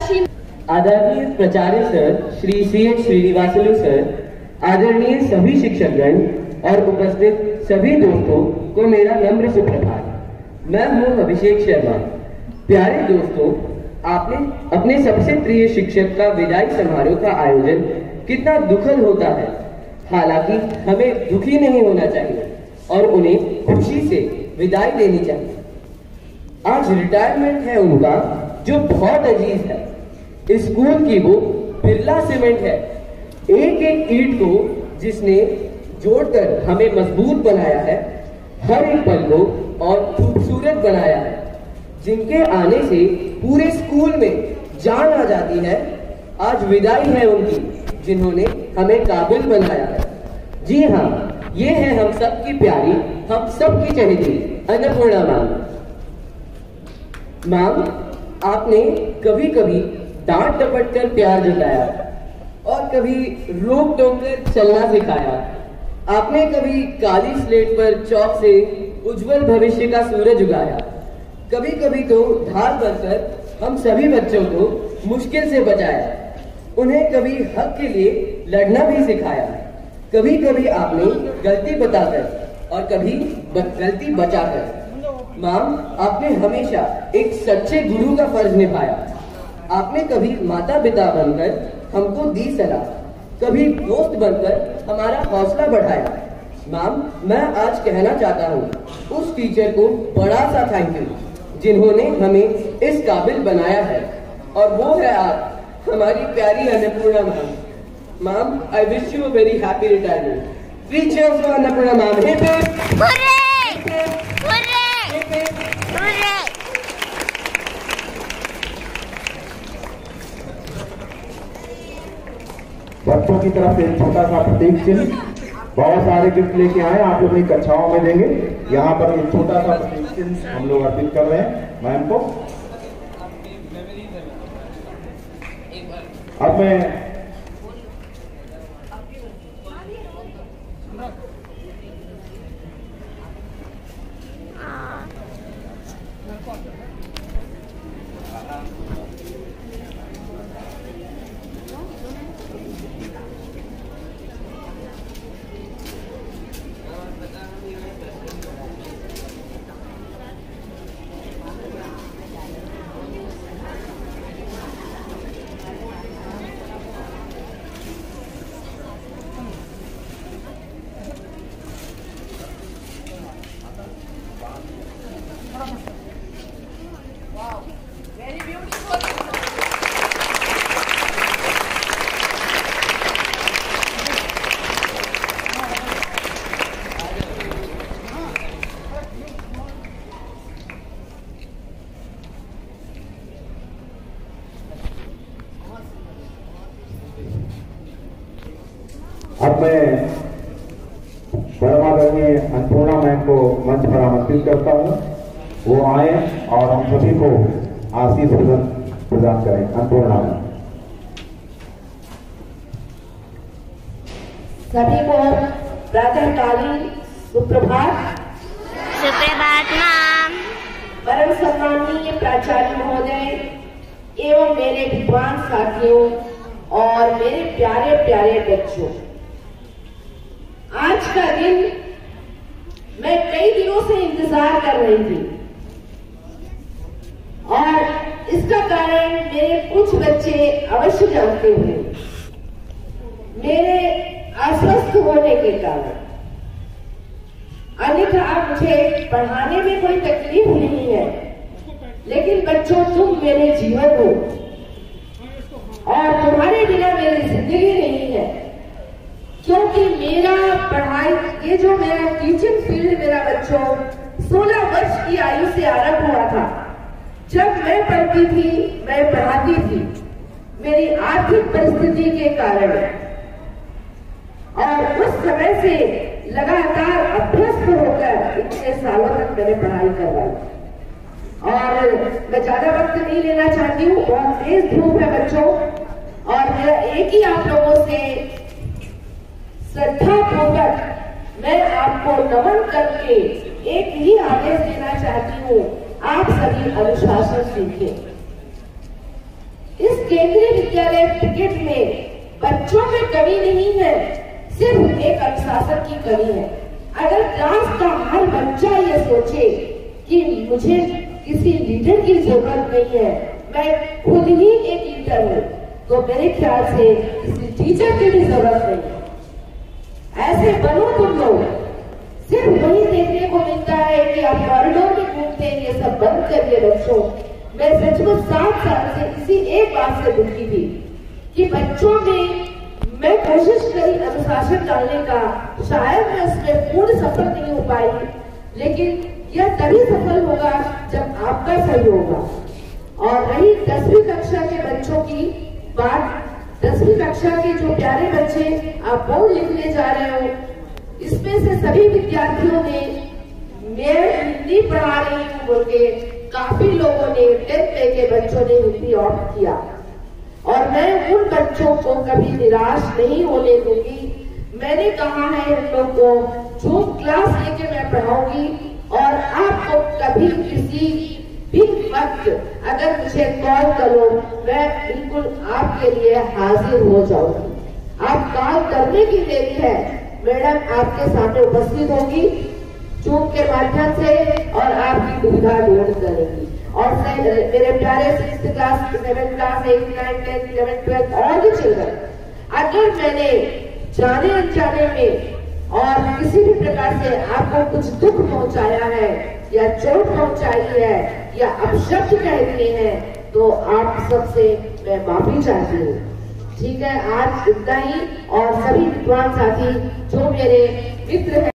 श्री आदरणीय प्राचार्य sir Shri C.H. Srinivasulu sir, आदरणीय सभी शिक्षकगण और उपस्थित सभी दोस्तों को मेरा नम्र सुप्रभात। मैं हूँ अभिषेक शर्मा। प्यारे दोस्तों, आपने अपने सबसे प्रिय शिक्षक का विदाई समारोह का आयोजन कितना दुखद होता है। हालांकि हमें दुखी नहीं होना चाहिए और उन्हें खुशी से विदाई देनी चाहिए। आज रिटायरमेंट है उनका जो बहुत अजीज है। स्कूल की वो बिरला सीमेंट है, एक एक ईंट को जिसने जोड़कर हमें मजबूत बनाया है, हर एक पल को और खूबसूरत बनाया है, जिनके आने से पूरे स्कूल में जान आ जाती है। आज विदाई है उनकी, जिन्होंने हमें काबिल बनाया है। जी हाँ, ये है हम सब की प्यारी, हम सब की चहेती अन्नपूर्णा मैम। मैम, आपने कभी कभी डांट डपट कर प्यार जताया और कभी रोक टोक कर चलना सिखाया। आपने कभी काली स्लेट पर चौक से उज्जवल भविष्य का सूरज उगाया। कभी कभी तो ढाल बनकर हम सभी बच्चों को मुश्किल से बचाया। उन्हें कभी हक के लिए लड़ना भी सिखाया। कभी कभी आपने गलती बताकर और कभी गलती बचाकर। मैम, आपने हमेशा एक सच्चे गुरु का फर्ज निभाया। आपने कभी माता पिता बनकर हमको दी सलाह, कभी दोस्त बनकर हमारा हौसला बढ़ाया। मैम, मैं आज कहना चाहता हूँ उस टीचर को बड़ा सा थैंक यू, जिन्होंने हमें इस काबिल बनाया है, और वो है आप, हमारी प्यारी Annapurna ma'am. Ma'am, I wish you a very happy retirement. 3 cheers for Annapurna ma'am. Hip hip hurray! Hurray! Hurray! बच्चों की तरफ से एक छोटा सा प्रतीक चिन्ह, बहुत सारे गिफ्ट लेके आए, आप लोग कक्षाओं में देंगे। यहाँ पर एक छोटा सा प्रतीक चिन्ह हम लोग अर्पित कर रहे हैं मैम को। अब मैं परमादरणीय अन्नपूर्णा मैम को मंच पर आमंत्रित करता हूँ, वो आए और हम सभी को आशीष प्रदान करें। अन्नपूर्णा मैम। सभी को प्रातःकालीन सुप्रभात। सुप्रभात मैम। परम सम्माननीय प्राचार्य महोदय एवं मेरे विद्वान साथियों और मेरे प्यारे प्यारे बच्चों, आज का दिन मैं कई दिनों से इंतजार कर रही थी और इसका कारण मेरे कुछ बच्चे अवश्य जानते हुए, मेरे अस्वस्थ होने के कारण। अन्यथा मुझे पढ़ाने में कोई तकलीफ नहीं है, लेकिन बच्चों, तुम मेरे जीवन हो और तुम्हारे बिना मेरी जिंदगी नहीं है। क्योंकि मेरा पढ़ाई, ये जो मेरा टीचिंग फील्ड मेरा बच्चों 16 वर्ष की आयु से आरंभ हुआ था। जब मैं पढ़ती थी, मैं पढ़ाती थी, मेरी आर्थिक परिस्थिति के कारण, और उस समय से लगातार अभ्यस्त होकर इतने सालों तक मैंने पढ़ाई करवाई। और मैं ज्यादा वक्त नहीं लेना चाहती हूँ, बहुत तेज धूप है बच्चों, और मेरा एक ही आप लोगों से श्रद्धा पूर्वक मैं आपको नमन करके एक ही आदेश देना चाहती हूँ, आप सभी अनुशासन सीखें। इस केंद्रीय विद्यालय टिकट में बच्चों में कमी नहीं है, सिर्फ एक अनुशासन की कमी है। अगर क्लास का हर बच्चा ये सोचे कि मुझे किसी लीडर की जरूरत नहीं है, मैं खुद ही एक लीडर हूँ, तो मेरे ख्याल से किसी टीचर की भी जरूरत नहीं है। ऐसे बनो तुम लोग। सिर्फ वही देखने को मिलता है कि आप कॉरिडोर में घूमते हैं, ये सब बंद करिए बच्चों। मैं सचमुच 7 साल से इसी एक बात से दुखी थी कि बच्चों में मैं कोशिश करी अनुशासन डालने का, शायद मैं उसमें पूर्ण सफल नहीं हो पाई, लेकिन यह तभी सफल होगा जब आपका सहयोग होगा। और रही 10वीं कक्षा के बच्चों की बात, 10वीं कक्षा के जो प्यारे बच्चे आप बोर्ड लिखने जा रहे हो, इसमें से सभी विद्यार्थियों ने मैं हिंदी पढ़ा रही हूँ बोल के काफी लोगों ने 10th के बच्चों ने हिंदी ऑप्ट किया, और मैं उन बच्चों को कभी निराश नहीं होने दूंगी। मैंने कहा है उन लोग को जो क्लास लेके मैं पढ़ाऊंगी, और आपको कभी किसी भी वक्त अगर मुझे कॉल करो, मैं बिल्कुल आपके लिए हाजिर हो जाऊंगी। आप कॉल करने की देरी है, मैडम आपके सामने उपस्थित होगी जूम के माध्यम से और आपकी दुविधा दूर करेगी। और मेरे प्यारे 6th class, 7th class, 8th, 9th, 10th, 11th, 12th और भी चिल्ड्रन, अगर मैंने जाने अनजाने में और किसी भी प्रकार से आपको कुछ दुख पहुंचाया है या चोट पहुंचाई है या अपशब्द कह दिए हैं, तो आप सबसे मैं माफी चाहती हूँ। ठीक है, आज इतना ही। और सभी विद्वान साथी जो मेरे मित्र हैं,